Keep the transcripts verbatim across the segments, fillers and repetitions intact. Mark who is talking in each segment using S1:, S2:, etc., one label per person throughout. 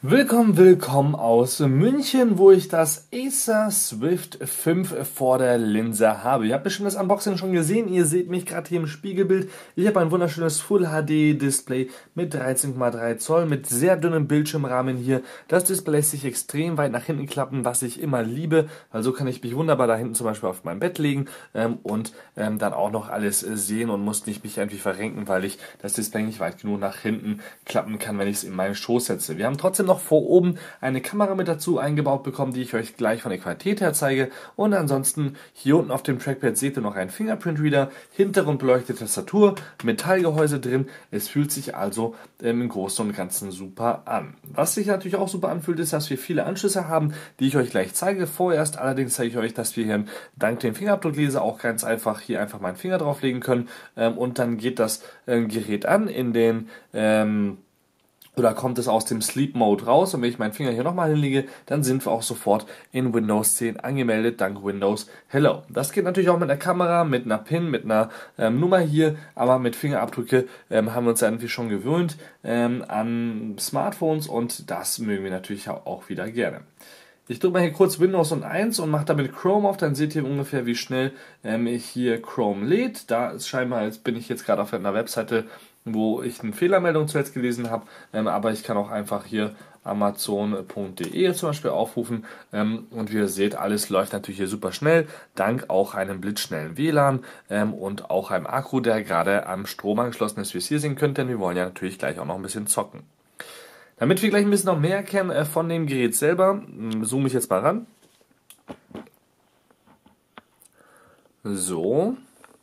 S1: Willkommen, willkommen aus München, wo ich das Acer Swift fünf vor der Linse habe. Ihr habt bestimmt das Unboxing schon gesehen, ihr seht mich gerade hier im Spiegelbild. Ich habe ein wunderschönes Full H D Display mit dreizehn Komma drei Zoll, mit sehr dünnem Bildschirmrahmen hier. Das Display lässt sich extrem weit nach hinten klappen, was ich immer liebe, weil so kann ich mich wunderbar da hinten zum Beispiel auf mein Bett legen ähm, und ähm, dann auch noch alles äh, sehen und muss nicht mich irgendwie verrenken, weil ich das Display nicht weit genug nach hinten klappen kann, wenn ich es in meinen Schoß setze. Wir haben trotzdem noch vor oben eine Kamera mit dazu eingebaut bekommen, die ich euch gleich von der Qualität her zeige. Und ansonsten hier unten auf dem Trackpad seht ihr noch einen Fingerprint Reader, hintergrundbeleuchtete Tastatur, Metallgehäuse drin. Es fühlt sich also ähm, im Großen und Ganzen super an. Was sich natürlich auch super anfühlt, ist, dass wir viele Anschlüsse haben, die ich euch gleich zeige. Vorerst allerdings zeige ich euch, dass wir hier dank dem Fingerabdruckleser auch ganz einfach hier einfach meinen Finger drauflegen können ähm, und dann geht das ähm, Gerät an in den ähm, oder kommt es aus dem Sleep Mode raus und wenn ich meinen Finger hier nochmal hinlege, dann sind wir auch sofort in Windows zehn angemeldet, dank Windows Hello. Das geht natürlich auch mit einer Kamera, mit einer PIN, mit einer ähm, Nummer hier, aber mit Fingerabdrücke ähm, haben wir uns irgendwie schon gewöhnt ähm, an Smartphones und das mögen wir natürlich auch wieder gerne. Ich drücke mal hier kurz Windows und eins und mache damit Chrome auf, dann seht ihr ungefähr, wie schnell ähm, hier Chrome lädt. Da ist scheinbar, jetzt bin ich jetzt gerade auf einer Webseite, wo ich eine Fehlermeldung zuletzt gelesen habe, ähm, aber ich kann auch einfach hier amazon punkt de zum Beispiel aufrufen ähm, und wie ihr seht, alles läuft natürlich hier super schnell, dank auch einem blitzschnellen W L A N ähm, und auch einem Akku, der gerade am Strom angeschlossen ist, wie ihr es hier sehen könnt, denn wir wollen ja natürlich gleich auch noch ein bisschen zocken. Damit wir gleich ein bisschen noch mehr erkennen äh, von dem Gerät selber, zoome ich jetzt mal ran. So.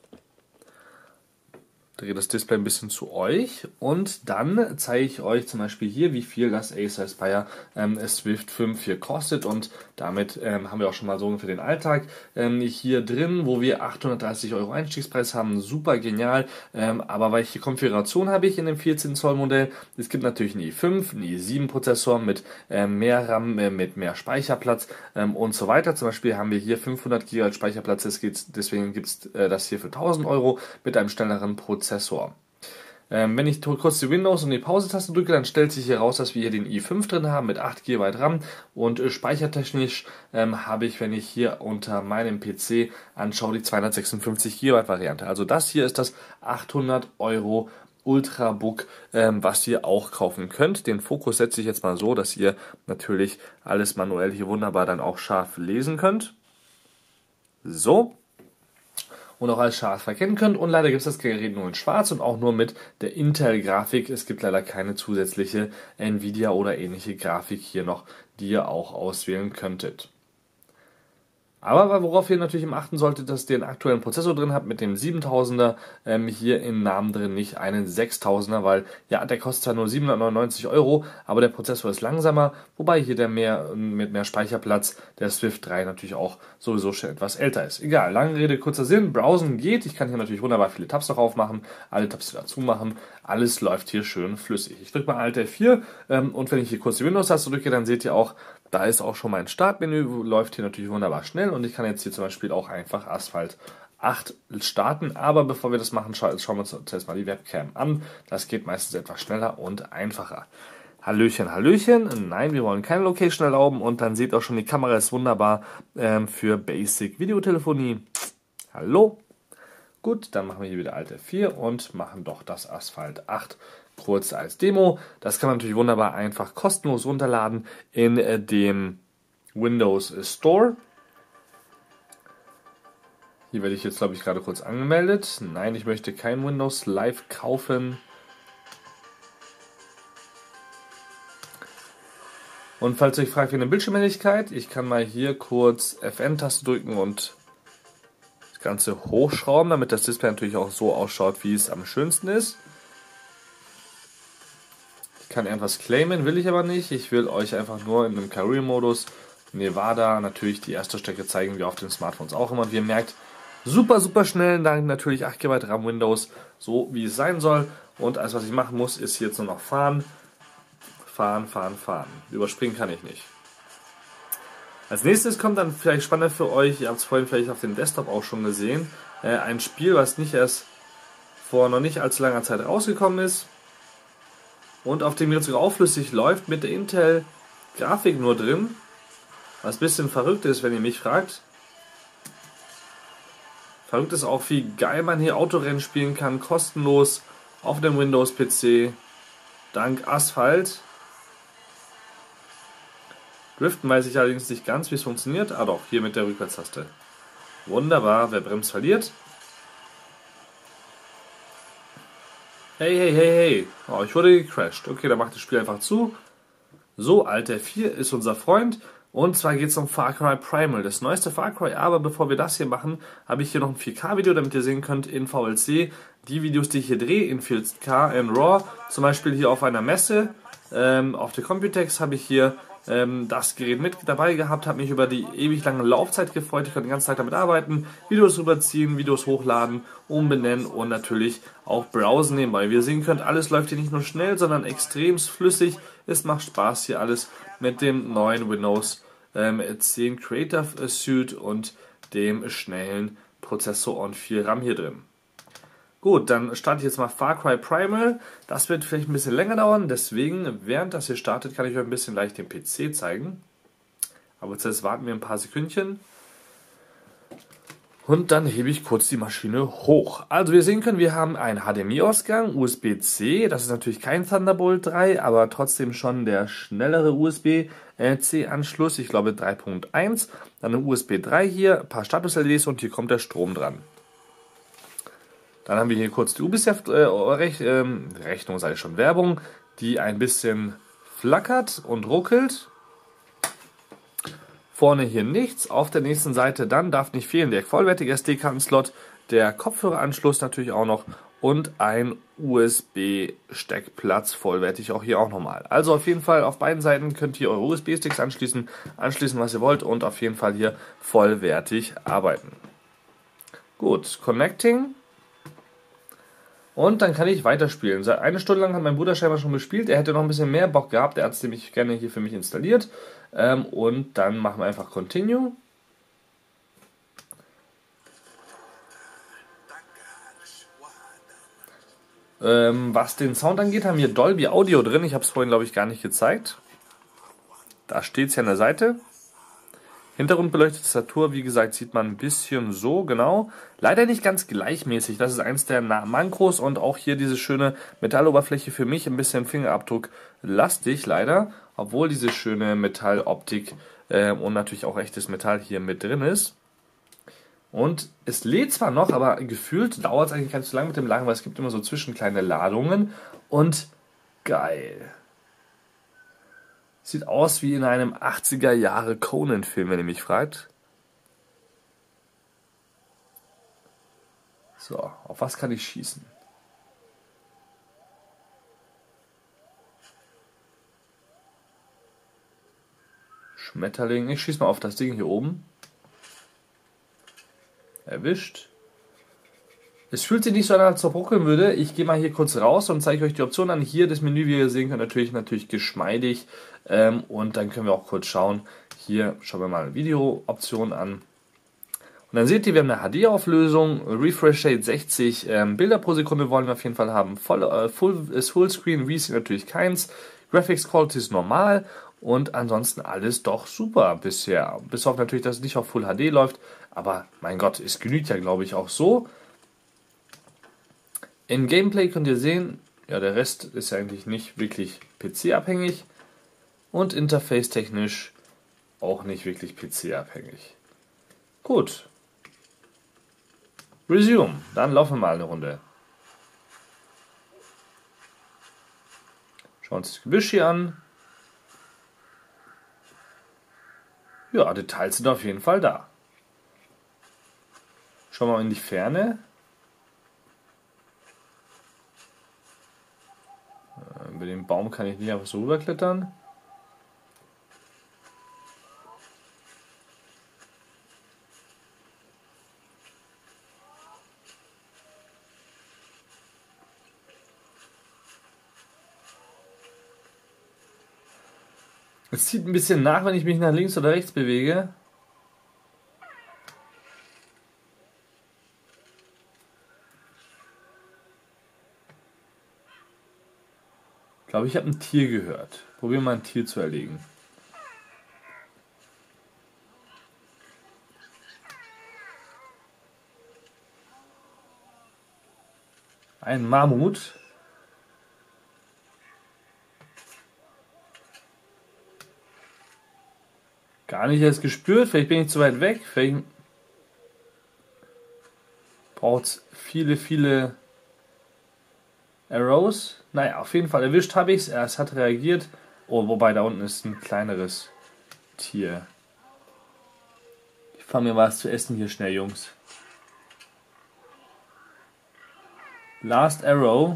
S1: Drehe das Display ein bisschen zu euch und dann zeige ich euch zum Beispiel hier, wie viel das Acer Aspire ähm, Swift fünf hier kostet und damit ähm, haben wir auch schon mal so für den Alltag ähm, hier drin, wo wir achthundertdreißig Euro Einstiegspreis haben, super genial, ähm, aber welche Konfiguration habe ich in dem vierzehn Zoll Modell? Es gibt natürlich einen i fünf, einen i sieben Prozessor mit ähm, mehr RAM, äh, mit mehr Speicherplatz ähm, und so weiter. Zum Beispiel haben wir hier fünfhundert Gigabyte Speicherplatz, das geht, deswegen gibt es äh, das hier für tausend Euro mit einem schnelleren Prozessor. Ähm, wenn ich kurz die Windows und die Pause-Taste drücke, dann stellt sich hier raus, dass wir hier den i fünf drin haben mit acht Gigabyte RAM und äh, speichertechnisch ähm, habe ich, wenn ich hier unter meinem P C anschaue, die zweihundertsechsundfünfzig Gigabyte Variante. Also das hier ist das achthundert Euro Ultrabook, ähm, was ihr auch kaufen könnt. Den Fokus setze ich jetzt mal so, dass ihr natürlich alles manuell hier wunderbar dann auch scharf lesen könnt. So. Und auch als scharf erkennen könnt. Und leider gibt es das Gerät nur in schwarz und auch nur mit der Intel-Grafik. Es gibt leider keine zusätzliche Nvidia oder ähnliche Grafik hier noch, die ihr auch auswählen könntet. Aber worauf ihr natürlich achten solltet, dass ihr den aktuellen Prozessor drin habt mit dem siebentausender, ähm, hier im Namen drin nicht einen sechstausender, weil ja, der kostet zwar nur siebenhundertneunundneunzig Euro, aber der Prozessor ist langsamer, wobei hier der mehr mit mehr Speicherplatz, der Swift drei natürlich auch sowieso schon etwas älter ist. Egal, lange Rede, kurzer Sinn, browsen geht, ich kann hier natürlich wunderbar viele Tabs noch aufmachen, alle Tabs dazu machen, alles läuft hier schön flüssig. Ich drücke mal Alt F vier ähm, und wenn ich hier kurz die Windows-Taste drücke, dann seht ihr auch, da ist auch schon mein Startmenü, läuft hier natürlich wunderbar schnell und ich kann jetzt hier zum Beispiel auch einfach Asphalt acht starten. Aber bevor wir das machen, schauen wir uns zuerst mal die Webcam an. Das geht meistens etwas schneller und einfacher. Hallöchen, Hallöchen. Nein, wir wollen keine Location erlauben und dann seht ihr auch schon, die Kamera ist wunderbar ähm, für Basic Videotelefonie. Hallo. Gut, dann machen wir hier wieder Alt F vier und machen doch das Asphalt acht kurz als Demo. Das kann man natürlich wunderbar einfach kostenlos runterladen in äh, dem Windows Store. Hier werde ich jetzt, glaube ich, gerade kurz angemeldet. Nein, ich möchte kein Windows Live kaufen. Und falls ihr euch fragt, wie eine Bildschirmhelligkeit, ich kann mal hier kurz F N-Taste drücken und das Ganze hochschrauben, damit das Display natürlich auch so ausschaut, wie es am schönsten ist. Ich kann irgendwas claimen, will ich aber nicht. Ich will euch einfach nur in einem Career-Modus Nevada natürlich die erste Strecke zeigen, wie auf den Smartphones auch immer. Und wie ihr merkt, super, super schnell, dank natürlich acht Gigabyte RAM Windows, so wie es sein soll. Und alles, was ich machen muss, ist jetzt nur noch fahren, fahren, fahren, fahren. Überspringen kann ich nicht. Als nächstes kommt dann vielleicht spannend für euch, ihr habt es vorhin vielleicht auf dem Desktop auch schon gesehen, äh, ein Spiel, was nicht erst vor noch nicht allzu langer Zeit rausgekommen ist. und auf dem jetzt sogar auflüssig läuft mit der Intel Grafik nur drin. Was ein bisschen verrückt ist, wenn ihr mich fragt. Verrückt ist auch, wie geil man hier Autorennen spielen kann, kostenlos auf dem Windows-P C, dank Asphalt. Driften weiß ich allerdings nicht ganz, wie es funktioniert. Ah doch, hier mit der Rückwärtstaste. Wunderbar, wer bremst, verliert. Hey, hey, hey, hey. Oh, ich wurde gecrashed. Okay, dann macht das Spiel einfach zu. So, Alter vier ist unser Freund. Und zwar geht es um Far Cry Primal, das neueste Far Cry. Aber bevor wir das hier machen, habe ich hier noch ein vier K Video, damit ihr sehen könnt in V L C die Videos, die ich hier drehe, in vier K in RAW. Zum Beispiel hier auf einer Messe, ähm, auf der Computex habe ich hier ähm, das Gerät mit dabei gehabt, habe mich über die ewig lange Laufzeit gefreut. Ich konnte den ganzen Tag damit arbeiten, Videos rüberziehen, Videos hochladen, umbenennen und natürlich auch browsen nebenbei. Wie ihr sehen könnt, alles läuft hier nicht nur schnell, sondern extrem flüssig. Es macht Spaß hier alles mit dem neuen Windows ähm, zehn Creative Suite und dem schnellen Prozessor und viel RAM hier drin. Gut, dann starte ich jetzt mal Far Cry Primal. Das wird vielleicht ein bisschen länger dauern, deswegen, während das hier startet, kann ich euch ein bisschen leicht den P C zeigen. Aber zuerst warten wir ein paar Sekündchen. Und dann hebe ich kurz die Maschine hoch. Also wie ihr sehen könnt, wir haben einen H D M I-Ausgang, U S B C, das ist natürlich kein Thunderbolt drei, aber trotzdem schon der schnellere U S B C-Anschluss, ich glaube drei Punkt eins. Dann ein U S B drei hier, ein paar Status-L E Ds und hier kommt der Strom dran. Dann haben wir hier kurz die Ubisoft äh, Rech äh, Rechnung, sage ich schon, Werbung, die ein bisschen flackert und ruckelt. Vorne hier nichts, auf der nächsten Seite dann darf nicht fehlen der vollwertige S D-Karten-Slot, der Kopfhöreranschluss natürlich auch noch und ein U S B-Steckplatz, vollwertig auch hier auch nochmal. Also auf jeden Fall auf beiden Seiten könnt ihr eure U S B-Sticks anschließen, anschließen was ihr wollt und auf jeden Fall hier vollwertig arbeiten. Gut, Connecting. Und dann kann ich weiterspielen. Seit eine Stunde lang hat mein Bruder scheinbar schon gespielt. Er hätte noch ein bisschen mehr Bock gehabt. Er hat es nämlich gerne hier für mich installiert. Ähm, und dann machen wir einfach Continue. Ähm, was den Sound angeht, haben wir Dolby Audio drin. Ich habe es vorhin, glaube ich, gar nicht gezeigt. Da steht es ja an der Seite. Hintergrundbeleuchtete Tastatur, wie gesagt, sieht man ein bisschen so, genau. Leider nicht ganz gleichmäßig, das ist eins der Mankos und auch hier diese schöne Metalloberfläche für mich ein bisschen Fingerabdruck lastig, leider. Obwohl diese schöne Metalloptik äh, und natürlich auch echtes Metall hier mit drin ist. Und es lädt zwar noch, aber gefühlt dauert es eigentlich gar nicht so lange mit dem Laden, weil es gibt immer so zwischenkleine Ladungen. Und geil. Sieht aus wie in einem achtziger Jahre Conan-Film, wenn ihr mich fragt. So, auf was kann ich schießen? Schmetterling. Ich schieße mal auf das Ding hier oben. Erwischt. Es fühlt sich nicht so an, als ob ruckeln würde. Ich gehe mal hier kurz raus und zeige euch die Optionen an. Hier das Menü, wie ihr sehen könnt, natürlich, natürlich geschmeidig. Ähm, und dann können wir auch kurz schauen. Hier schauen wir mal Video-Optionen an. Und dann seht ihr, wir haben eine H D-Auflösung, Refresh Rate sechzig ähm, Bilder pro Sekunde wollen wir auf jeden Fall haben. Voll, äh, Full, ist Fullscreen, Resync natürlich keins. Graphics Quality ist normal. Und ansonsten alles doch super bisher. Bis auf natürlich, dass es nicht auf Full H D läuft. Aber mein Gott, es genügt ja, glaube ich, auch so. Im Gameplay könnt ihr sehen, ja, der Rest ist ja eigentlich nicht wirklich P C-abhängig und interface-technisch auch nicht wirklich P C-abhängig. Gut. Resume. Dann laufen wir mal eine Runde. Schauen uns das Gebüsch hier an. Ja, Details sind auf jeden Fall da. Schauen wir mal in die Ferne. Über den Baum kann ich nicht einfach so rüberklettern. Es zieht ein bisschen nach, wenn ich mich nach links oder rechts bewege. Ich Aber ich habe ein Tier gehört. Probieren wir mal ein Tier zu erlegen. Ein Mammut. Gar nicht erst gespürt. Vielleicht bin ich zu weit weg. Vielleicht braucht es viele, viele Arrows. Naja, auf jeden Fall erwischt habe ich es. Es hat reagiert. Oh, wobei da unten ist ein kleineres Tier. Ich fange mir was zu essen hier schnell, Jungs. Last Arrow.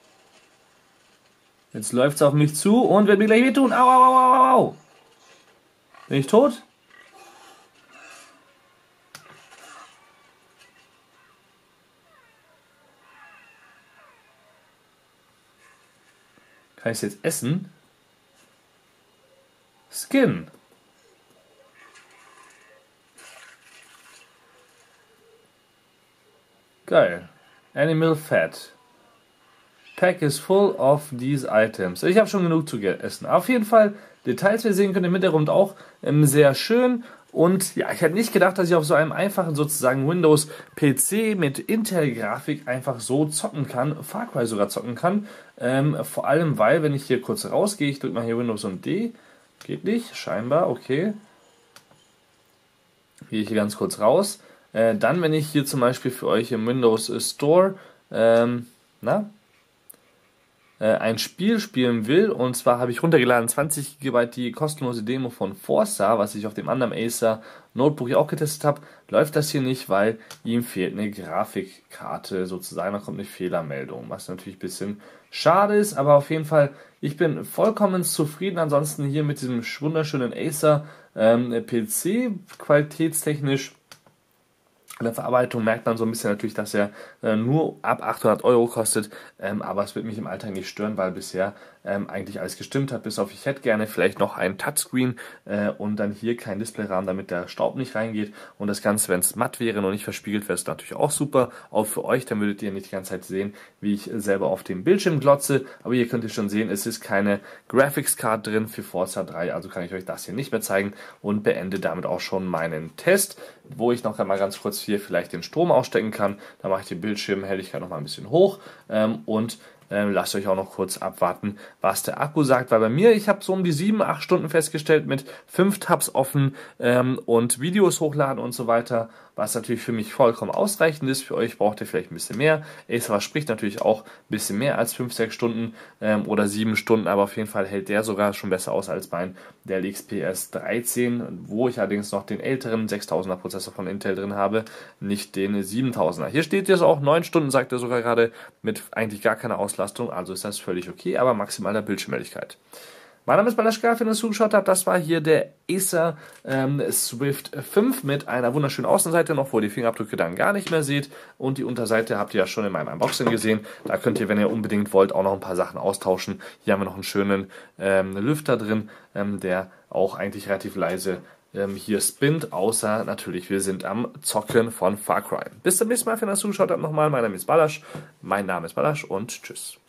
S1: Jetzt läuft es auf mich zu und wird mir gleich wehtun. Au, au, au, au, au. Bin ich tot? Kann ich es jetzt essen? Skin. Geil. Animal Fat. Pack is full of these items. Ich habe schon genug zu essen. Auf jeden Fall Details, wir sehen können im Hintergrund auch ähm, sehr schön. Und ja, ich hätte nicht gedacht, dass ich auf so einem einfachen sozusagen Windows-P C mit Intel-Grafik einfach so zocken kann, Far Cry sogar zocken kann. Ähm, vor allem, weil, wenn ich hier kurz rausgehe, ich drücke mal hier Windows und D, geht nicht, scheinbar, okay. Gehe ich hier ganz kurz raus. Äh, dann, wenn ich hier zum Beispiel für euch im Windows Store ähm, na, äh, ein Spiel spielen will, und zwar habe ich runtergeladen zwanzig Gigabyte die kostenlose Demo von Forza, was ich auf dem anderen Acer Notebook ja auch getestet habe, läuft das hier nicht, weil ihm fehlt eine Grafikkarte sozusagen, da kommt eine Fehlermeldung, was natürlich ein bisschen schade ist, aber auf jeden Fall, ich bin vollkommen zufrieden ansonsten hier mit diesem wunderschönen Acer ähm, P C, qualitätstechnisch. In der Verarbeitung merkt man so ein bisschen natürlich, dass er äh, nur ab achthundert Euro kostet, ähm, aber es wird mich im Alltag nicht stören, weil bisher ähm, eigentlich alles gestimmt hat, bis auf ich hätte gerne vielleicht noch einen Touchscreen äh, und dann hier kein Displayrahmen, damit der Staub nicht reingeht und das Ganze, wenn es matt wäre und nicht verspiegelt wäre, ist natürlich auch super, auch für euch, dann würdet ihr nicht die ganze Zeit sehen, wie ich selber auf dem Bildschirm glotze, aber hier könnt ihr schon sehen, es ist keine Graphics Card drin für Forza drei, also kann ich euch das hier nicht mehr zeigen und beende damit auch schon meinen Test, wo ich noch einmal ganz kurz hier vielleicht den Strom ausstecken kann. Da mache ich die Bildschirmhelligkeit noch mal ein bisschen hoch ähm, und ähm, lasst euch auch noch kurz abwarten, was der Akku sagt, weil bei mir, ich habe so um die sieben, acht Stunden festgestellt mit fünf Tabs offen ähm, und Videos hochladen und so weiter, was natürlich für mich vollkommen ausreichend ist. Für euch braucht ihr vielleicht ein bisschen mehr. Acer spricht natürlich auch ein bisschen mehr als fünf, sechs Stunden ähm, oder sieben Stunden, aber auf jeden Fall hält der sogar schon besser aus als mein Dell X P S dreizehn, wo ich allerdings noch den älteren sechstausender Prozessor von Intel drin habe, nicht den siebentausender. Hier steht jetzt auch neun Stunden, sagt er sogar gerade, mit eigentlich gar keiner Auslastung, also ist das völlig okay, aber maximaler Bildschirmhelligkeit. Mein Name ist Balaschka, wenn ihr zugeschaut habt, das war hier der Acer ähm, Swift fünf mit einer wunderschönen Außenseite noch, wo ihr die Fingerabdrücke dann gar nicht mehr seht und die Unterseite habt ihr ja schon in meinem Unboxing gesehen, da könnt ihr, wenn ihr unbedingt wollt, auch noch ein paar Sachen austauschen. Hier haben wir noch einen schönen ähm, Lüfter drin, ähm, der auch eigentlich relativ leise ähm, hier spinnt, außer natürlich, wir sind am Zocken von Far Cry. Bis zum nächsten Mal, wenn ihr zugeschaut habt, nochmal, mein Name ist Balasch, mein Name ist Balasch und tschüss.